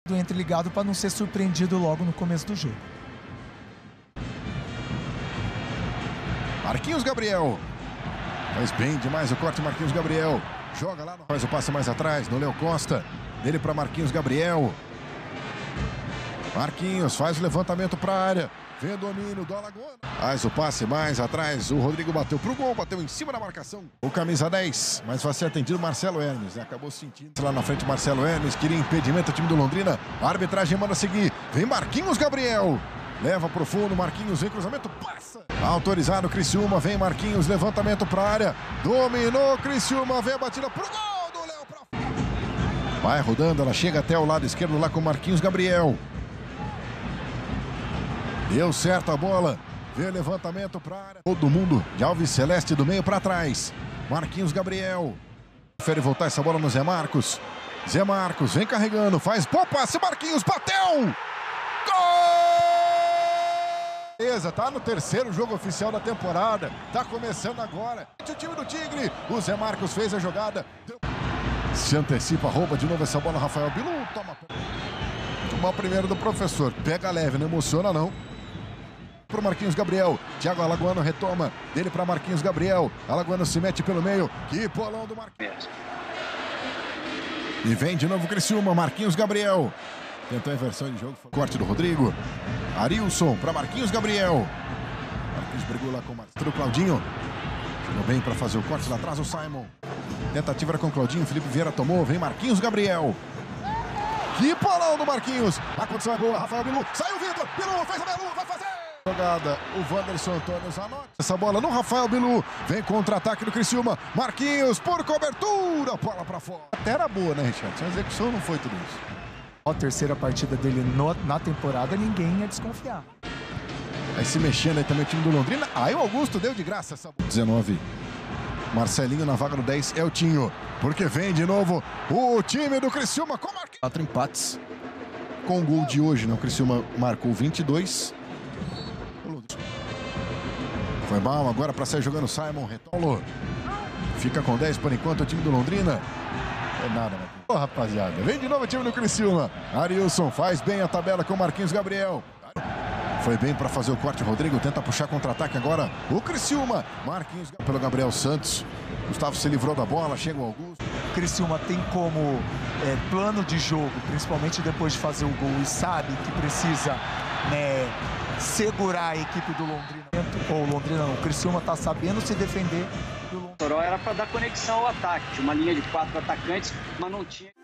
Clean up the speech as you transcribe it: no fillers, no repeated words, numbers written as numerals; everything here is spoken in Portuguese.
Entre ligado para não ser surpreendido logo no começo do jogo. Marquinhos Gabriel. Faz bem demais o corte, Marquinhos Gabriel. Joga lá, faz o passe mais atrás, no Léo Costa. Dele para Marquinhos Gabriel. Marquinhos faz o levantamento para a área. Vem o domínio do Alagoano. Faz o passe mais atrás. O Rodrigo bateu pro gol, bateu em cima da marcação. O camisa 10, mas vai ser atendido Marcelo Hermes. Acabou sentindo lá na frente Marcelo Hermes. Queria impedimento o time do Londrina. A arbitragem manda seguir. Vem Marquinhos Gabriel. Leva pro fundo, Marquinhos vem, cruzamento, passa. Autorizado, Criciúma, vem Marquinhos, levantamento pra área. Dominou, Criciúma, vem a batida pro gol do Léo pra... Vai rodando, ela chega até o lado esquerdo lá com Marquinhos Gabriel. Deu certo a bola. Vem o levantamento pra área. Todo mundo de Alves Celeste do meio pra trás. Marquinhos Gabriel. Prefere voltar essa bola no Zé Marcos. Zé Marcos vem carregando, faz bom passe, Marquinhos bateu! Gol! Beleza, tá no terceiro jogo oficial da temporada. Tá começando agora. O time do Tigre. O Zé Marcos fez a jogada. Se antecipa, rouba de novo essa bola. Rafael Bilu toma. Toma primeiro do professor. Pega leve, não emociona não. Pro Marquinhos Gabriel. Thiago Alagoano retoma. Dele para Marquinhos Gabriel. Alagoano se mete pelo meio. Que bolão do Marquinhos. E vem de novo o Criciúma. Marquinhos Gabriel. Tentou a inversão de jogo. Corte do Rodrigo. Arilson para Marquinhos Gabriel. Marquinhos brigou lá com o Marcelo Claudinho. Chegou bem para fazer o corte lá atrás o Simon. Tentativa era com o Claudinho. Felipe Vieira tomou. Vem Marquinhos Gabriel. Que bolão do Marquinhos. A condição é boa. Rafael Bilu. Saiu o Vitor. Bilu fez a Bilu. Vai fazer. Jogada. O Wanderson Antônio Zanotti. Essa bola no Rafael Bilu. Vem contra-ataque do Criciúma. Marquinhos por cobertura. Bola para fora. Até era boa, né, Richard? A execução não foi tudo isso. A terceira partida dele na temporada, ninguém ia desconfiar. Aí se mexendo aí também o time do Londrina. Aí o Augusto deu de graça essa bola. 19. Marcelinho na vaga no 10. Eltinho. Porque vem de novo o time do Criciúma com Marquinhos. 4 empates. Com o gol de hoje, né? O Criciúma marcou 22. Foi mal agora para sair jogando Simon. Retolo. Fica com 10 por enquanto o time do Londrina. É nada, né? Ô, rapaziada, vem de novo o time do Criciúma. Arilson faz bem a tabela com Marquinhos Gabriel. Foi bem para fazer o corte. Rodrigo tenta puxar contra-ataque agora. O Criciúma. Marquinhos pelo Gabriel Santos. Gustavo se livrou da bola. Chega o Augusto. O Criciúma tem como plano de jogo, principalmente depois de fazer o gol, e sabe que precisa, né, segurar a equipe do Londrina. Ou o Londrina não. O Criciúma tá sabendo se defender. O Toró era para dar conexão ao ataque. Tinha uma linha de 4 atacantes, mas não tinha.